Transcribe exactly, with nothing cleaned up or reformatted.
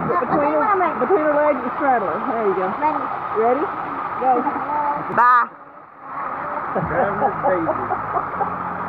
Between, her, between her legs, you straddle her. There you go. Ready? Go. Bye. Grab her baby.